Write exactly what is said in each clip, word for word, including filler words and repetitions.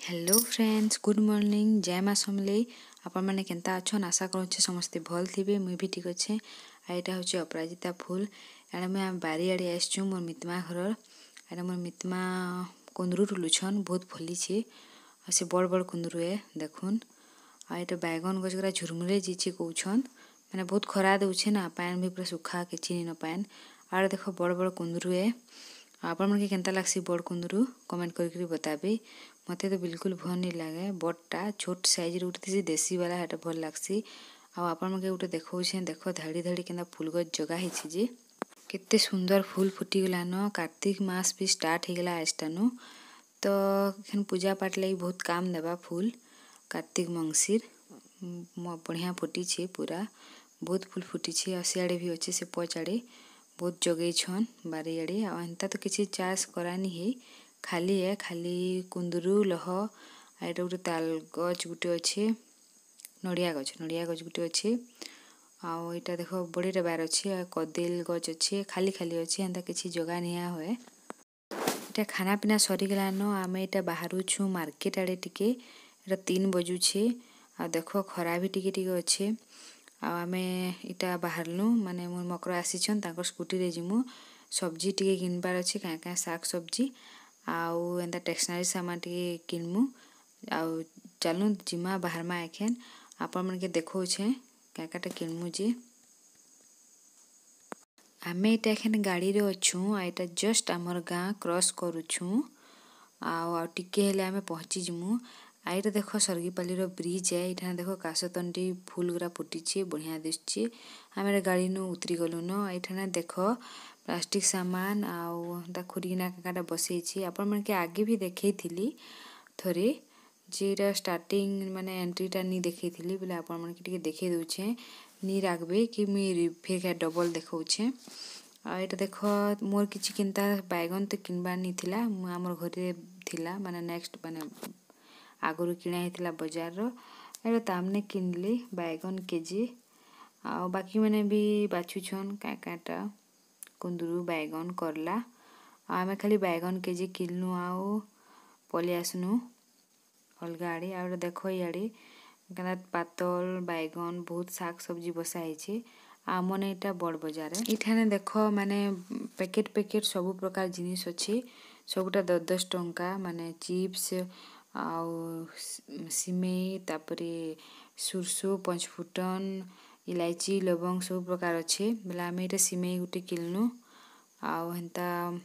Hello friends, good morning. जय माँ समलेई। आपण मैंने केंता अच्छन आशा करुचे समस्ते भल थे। मुई भी ठीक अच्छे। आईटा हूँ अपराजिता फुल। एडे मुझे बारी आड़े आसचु मोर मितमा घर। एडे मोर मितमा कुंदरू टुलुछन बहुत फली छे। से बड़ बड़ कुंदरू है देखुन। आईटा बैगन गछ गुरा झुरमुरे जीची कौछन। मैंने बहुत खरा दउछे ना, पान भी पूरा सुखा के चिनी न पान। आर देखो बड़ बड़ कुंदरू है। आपण मन के केंता लागसी बड़ कुंदरू कमेंट करके बताबे। मते तो बिल्कुल भल नहीं लगे। बड़टा छोट साइज रे उठती देसी वाला हेटा भल लागसी। आ आपण मन के उठे देखौ छे, देखो धाड़ी धाड़ी केंता फूल गछ जगा हिची जे केते सुंदर फूल फुटी गला न। कार्तिक मास भी स्टार्ट हो गला आस्टानु। तो एखन पूजा पाठ लगी बहुत काम देबा फूल। कार्तिक मंगसिर बढ़िया फुटी छे, पूरा बहुत फूल फुटी छे। आ सियाड़े भी अच्छे से पचाड़े बहुत जगई छन बारी आड़े। आ एंता तो किसी चाष करानी है, खाली है खाली कुंदरू लह। आइटा गोटे ताल गछ गुटे अच्छे, नड़िया गछ नड़िया गछ गुटे अच्छे। आउ एटा देखो बड़ीटा बार अच्छे। कदेल गछ अच्छे, खाली खाली अच्छे, एंता किसी जगह निया हुए। एटा खाना पीना सरी गला न। आमे एटा बाहरु छु मार्केट आड़े टिके। एटा तीन बजू छे। आ देखो खरा भी टिके टिके अच्छे। आमे इटा बाहरलु माने मोर मकर आसीछन तांकर स्कूटी रे जिमु। सब्जी टिके किनबार अच्छे, क्या क्या साग सब्जी आउ एंता टेक्सनारी सामान टिके किनमु। आउ चलु जिमा बाहर मा एखेन आपण मन के देखौ छे क्या काटा किनमु जे। आमे इटा एखेन गाड़ी रे अछु। आ इटा जस्ट हमर गां क्रॉस करूछु। आउ आ टिके हेले आमे पहुंची जिमु। आइटा देखो सरगीपाली रो ब्रिज है। इठा देखो कासतंडी फूल गुरा फुटी छे, बढ़िया दिसछे। हमारे गाड़ी नु उतरी गलु न। इठा देखो प्लास्टिक सामान आउ ता खुरीना काटा बसई छी। आपण मन के आगे भी देखई थिली थरे जेरा स्टार्टिंग माने एंट्रीटा नी देखई थिली बोले आपण मन के टिके देखई दउछे। नी राखबे कि मी फिर का डबल देखौछे। आ एटा देखो मोर किछि किंता बैगन तो किनबार नी थिला। मु हमर घरे थिला माने नेक्स्ट माने आगुरु किना हितला बाजार रो। एटा तामने किनली बैगन केजी। आ बाकी माने भी बाछुछन का काटा कुंदरू बैगन करला। आमे खाली बैगन केजी किनलु आउ पले आसनु अलगा आड़े। आ देखो याड़े कना पातल बैगन बहुत साग सब्जी बसा हिचे। आ मने इटा बड़ बाजार है। इठाने देखो माने पैकेट पैकेट सब प्रकार जिनिस अछि। सबटा दस दस टंका माने चिप्स आउ सिमेई तापरे सुरसो पंचफुटन इलायची लवंग सब प्रकार अच्छे। बोले आमे इटा सिमेई गुटे किनलु। आउ हेंता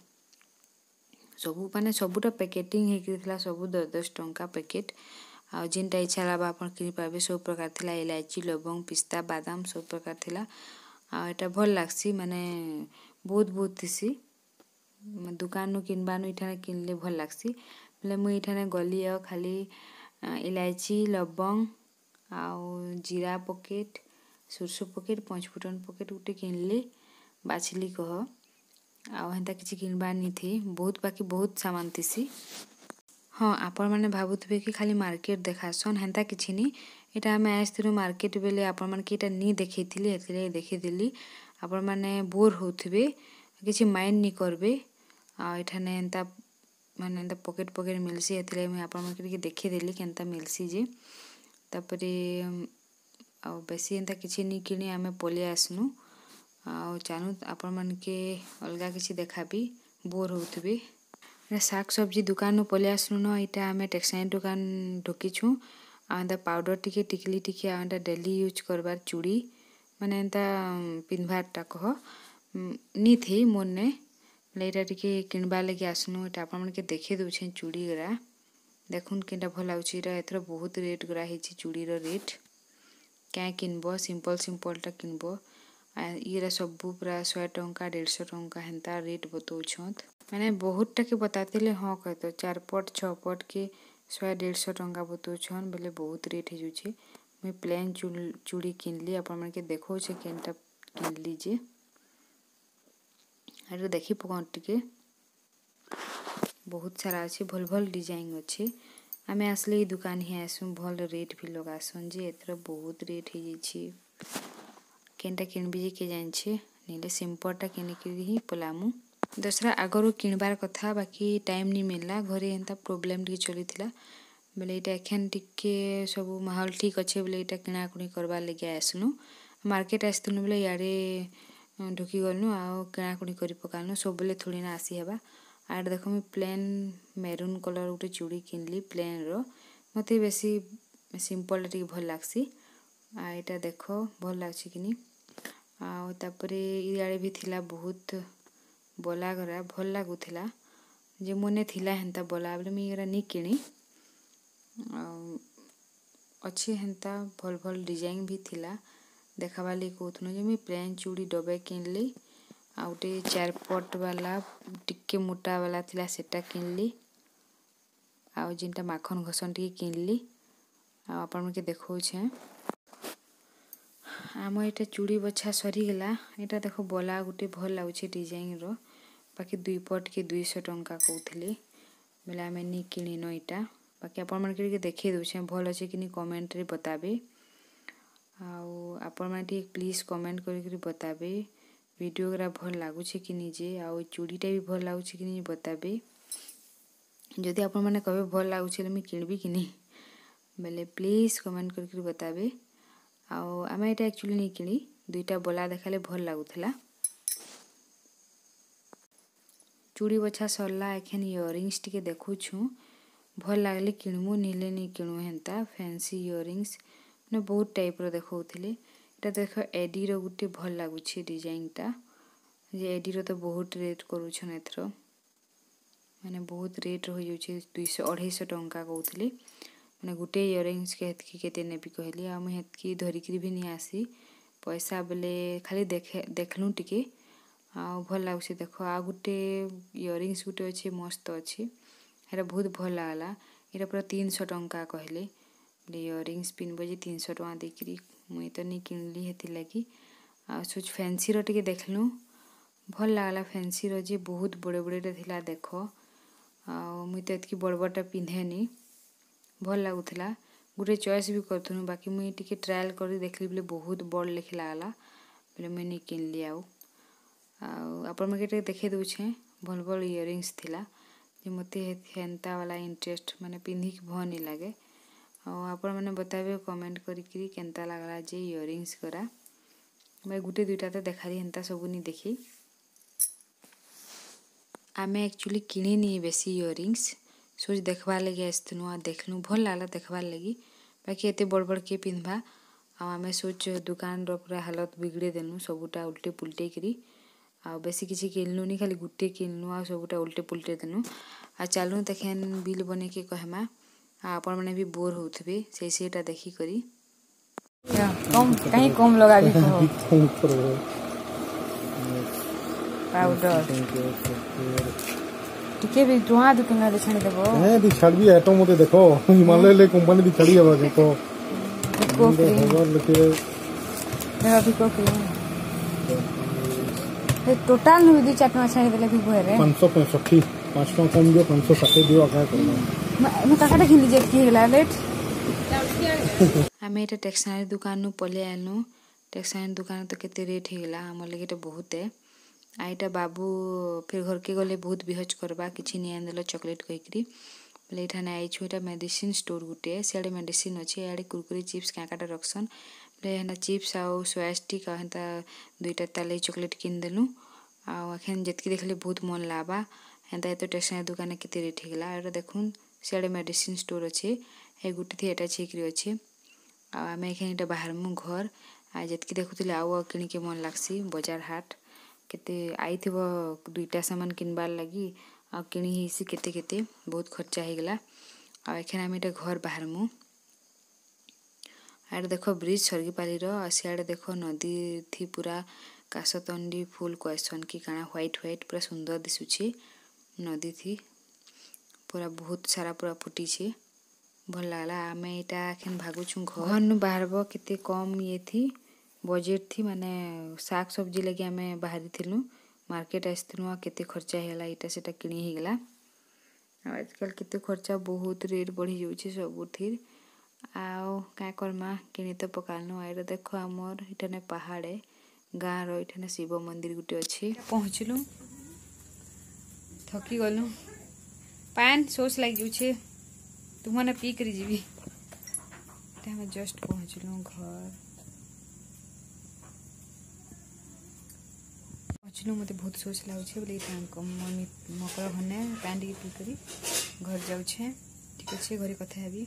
सबु माने सबुटा पैकेटिंग हेकिथिला सबु दस दस टंका पैकेट। आ जिनटा इच्छा लाबा आपण किनि पाबे सब प्रकार थिला। इलायची लवंग पिस्ता बादाम सब प्रकार थिला। आ एटा भल लागसी माने बहुत बहुत थिसी। दुकान नु किनबानु इठाने किनले भल लागसी। बोले मु इठाने गली आ खाली इलायची लवंग आउ जीरा पैकेट सुरसो पैकेट पंचफुटन पैकेट गुटे किनली बाछली कह। आउ हेंता किछि किनबार नी थी बहुत, बाकी बहुत सामान थिसी। हाँ आपण माने भाबुथबे कि खाली मार्केट देखासन, हेंता किछि नी। एटा हमें आइसथिलु मार्केट बेले आपण मन के एटा नी देखैथिली, एतले देखै देली। आपण माने बोर होथबे किछि माइंड नी करबे। आ एठाने एंता माने एंता पॉकेट पॉकेट मिलसी, एतले मैं आपण मन के देखै देली केंता मिलसी जे। तापरे आ बेसी एंता किछि नी किनी आमे पले आसनु। आ चानु आपण मन के अलगा किछि देखाबी, बोर होथबे। साग सब्जी दुकान नु पले आसनु न। इटा आमे टेक्सटाइल दुकान ढोकीछु। आ एंता पाउडर टिके टिकली टिके आ एंता डेली यूज करबार चूड़ी माने एंता पिनभार टा कह नी थी मोने लेटा टिके किनबार लगी आसनु। एटा आपण मन के देखै दउछे चूड़ी गरा देखुन केनटा भल लाउछि। एटा एथरो बहुत रेट गरा हिची चूड़ी रो रेट। क्या किनबो सिंपल सिंपल टा किनबो। आ इरा सबु पूरा सौ टंका डेढ़ टंका हेंता रेट बतौछत। माने बहुत टा के बतातेले हाँ कहतो चार पट छह पट के सौ डेढ़ टंका बतौछन बोले बहुत रेट हे जुछे। मैं प्लेन चूड़ी किनली आपण मन के देखौ छे केनटा किनली जे। आरो देखि पकन टिके बहुत सारा अछि, भल भल डिजाइन अछि। आमे असली ई दुकान ही आसु भल रेट भी लगासन जे एथरो बहुत रेट हे जिछि। केनटा किनबी जे के जानछे नीले सिंपल टा किने के ही पलामु। दूसरा आगरो किनबार कथा बाकी टाइम नी मिलला, घरे एंता प्रॉब्लम टी चलीथिला बेले इटा एखेन टिके सब माहौल ठीक अच्छे बोले इटा किणाकुणी करबार लगे आसलु मार्केट आसलु बोले यारे ढुकी गलु आउ किणाकुणी कर पकालु सब बोले थोड़ी ना आसी हेबा आर देखो मुझे प्लेन मेरून कलर गोटे चूड़ी किनली प्लेन रो मत बेसी सिंपल टी भल लागसी आ इटा देख भल लागसी कि आउे इे भी थिला बहुत बोला गरा भल लगुला जे मने थिला हेन्ता बोला बोले मुझे नहीं किणी अच्छी हेन्ता भल भल डिजाइन भी थिला देखाबार लगे कहूँ जे मुझे प्लेन चूड़ी डबे किनली आ गोटे चार पट वाला टिके मोटा वाला थिला सेटा किनली आउ जिनटा माखन घसन टी किनली आपण के देखौछे आम एटा चूड़ी बछा सरीगला एटा देखो बोला गोटे भल लगुचे डिजाइन रो बाकी दुई पट के दुई सौ टंका कहते बोले आम नहीं किणीन इटा बाकी आपण मन के देखे दूचे भल अच्छे कि कमेंट रे बताबे आउ आपण मन प्लीज कमेंट करी बताबे वीडियो गुरा भल लगुचे कि निजे आउ चूड़ीटा भी भल लगुचे कि नहीं बताबे जदि आपण मैंने कहे भल लगुचे मुझे किणबी कि नहीं बोले प्लीज कमेंट करी बताबे आउ आम एटा एक्चुअली नहीं किणी दुईटा बोला देखाले भल लगुला चूड़ी बछा सरला एखेन इयरिंग्स टिके देखुछु भल लगले किणमु नीले नहीं किणु हेन्ता फैंसी इयरिंग्स मैंने बहुत टाइप रो देखौथिले एटा देख एडी रो गुटे भल लगुचे डिजाइन टा जे एडी रो तो बहुत रेट करूछन एथरो माने बहुत रेट हो जाउछे दो सौ अढ़ाई सौ टंका कहउथिले माने गुटे इयरिंग्स के हेतकी केते नेबी कहली आ मैं हेतकी धरिकरी भी नहीं आसी पैसा बेले खाली देखे देखलु टिके आ भल लगुचे देख आ गुटे इयरिंग्स गुटे अच्छे मस्त अच्छे हेरा बहुत भल लागला एटा पूरा तीन सौ टंका कहले इयरिंग्स पिन बजे तीन सौ टंका देकरी मुई तो नहीं किनली हेती लगी आ सोच फैंसी रो टिके देखलु भल लागला फैंसी रो जे बहुत बड़े बड़े थिला देख आ मुई तो एतकी बड़ बड़टा पिंधेनी भल लगुला गोटे चॉइस भी करथुनु बाकी मुई टिके ट्रायल करी देखली बोले बहुत बड़ लेखे लागला बोले मुई नहीं किनली आउ आपण मके देखे दूचे भल भल इयरिंग्स थिला जे मते हेन्ता वाला इंटरेस्ट माने पिंधिक भल नहीं लगे आपण मैंने बताबे कमेंट करी केन्ता लागला जे इयरिंग्स करा मैं गुटे दुईटा तो देखाली हेन्ता सब नहीं देखी आमे एक्चुअली किणी नहीं बेसी इयरिंग्स सोच देखबार लगे आसनु आ देखलु भल लागला देखबार लगी बाकी एते बड़ बड़ के पिंधबा आमे सोच दुकान रो पूरा हालत बिगड़े देनु सबुटा उल्टे पुल्टे करी आ बेसी किसी किनलु नहीं खाली गुटे किनलु आ सबुटा उल्टे पुल्टे देनु आ चलु देखेन बिल बने के कहमा आपण माने भी बोर होथबे से सेटा देखी करी कम कहीं कम लगा भी कम करो पाउडर टिके भी दुआ दुकान रे छाड़ी देबो ए भी छाड़ भी आइटम मते देखो हिमालय ले कंपनी भी छाड़ी आबा देखो को लेके मेरा भी को ए टोटल नु दी चाट छाड़ी देले भी भरे पाँच सौ पैंसठ पाँच टका कम दियो पाँच सौ साठ दियो आका करना मैं काकाटा घिन लीजिए की गेला लेट हमें एटा टेक्सटाइल दुकान नु पले आनु टेक्सटाइल दुकान तो केते रेट हेला हमर लगे तो बहुत है आईटा बाबू फिर घर के गले बहुत बिहज करबा किछि नि आनदेलो चॉकलेट कहिकरी बोले एठाने आइछु एटा मेडिसिन स्टोर गुटे सियाडे मेडिसिन अछि याडे कुरकुरी चिप्स काकाटा रखसन बोले हेना चिप्स आउ सोया स्टिक आ हेता दुईटा ताले चॉकलेट किन देलु आ एखन जेतकी देखले बहुत मन लाबा हेता एतो टेक्सटाइल दुकान केते रेट हेला एटा देखुन सियाडे मेडिसिन स्टोर अछि हे गुटे थी एटा छिकरी अछि आ आमे एखन एटा बाहर मु घर आ जेतकी देखुतिले आउ किनि के मन लागसी बाजार हाट केते आईथिबो दुईटा सामान किनबार लगी आ किणी हिसी केते केते बहुत खर्चा हे गेला आ एखन आमे एटा घर बाहर मु आडे देखो ब्रिज सरगीपाली रो आ सियाडे देखो नदी थी पूरा कासतंडी फूल क्वेश्चन की काना व्हाइट व्हाइट पूरा सुंदर दिसुची नदी थी पूरा बहुत सारा पूरा फुटी छे भल लागला आमे एटा एखन भागुछु घर नु बाहरबो केते कम ये थी बजेट थी माने साग सब्जी लगे आमे बाहरी थिलु मार्केट आइथिलु आ केते खर्चा हेला इटा सेटा किणी हे गेला आजकल केते खर्चा बहुत रेट बढ़ी जाउची सब थिर आउ का करमा किणी तो पकालनु आइरा देखो हमर इठाने पहाड़े गाँ रो इठाने शिव मंदिर गुटे अछि पहुँचलु थकी गलु पान सोच लाग जुछे तुमने पी कर जीवी हमें जस्ट पहुँचलु घर पहुँचलु मत बहुत सोच लगुचे बोले मम्मी मकर हने पैन टी पी करी घर जाऊे ठीक अच्छे घरे कथा हेबी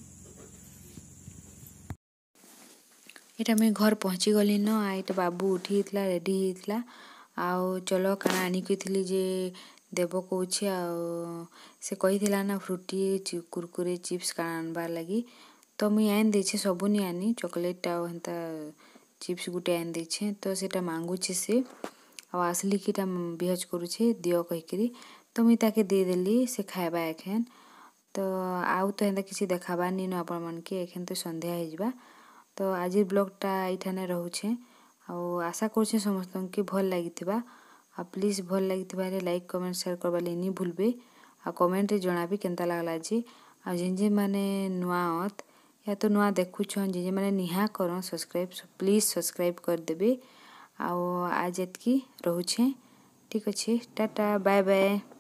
यहाँ मुझे घर पहुँची गली न आईट बाबू उठी रेडी होता आउ चलो काना आनिकी जे देव कौचे से कही ना फ्रुटी कुरकुरे चिप्स काना आनबार लगी तो मुई आन देछे सबू नहीं आनी चॉकलेट आंता चिप्स गुटे आन देछे तो सेटा मांगुचे से आसली कि बिहेज करुचे दियो कहीकि तो मुई ताके दे देली से खाएबा एखेन तो आउ तो एंता किसी देखाबार नी न आपण मन के एखेन तो संध्या हेजबा तो आज ब्लॉगटा इठाने रोचे आशा कर समस्त के भल लगी आ प्लीज भल लगी लाइक कमेंट शेयर करवा नहीं भूलबे आ कमेंट रे जनाबे केनता लागला जे आ जिन जिन माने नुआ अत या तो नुआ देखुछन जे जे माने निहा करन सब्सक्राइब प्लीज सब्सक्राइब कर देबे आ आज एतकी रोचे ठीक अच्छे टाटा बाय बाय।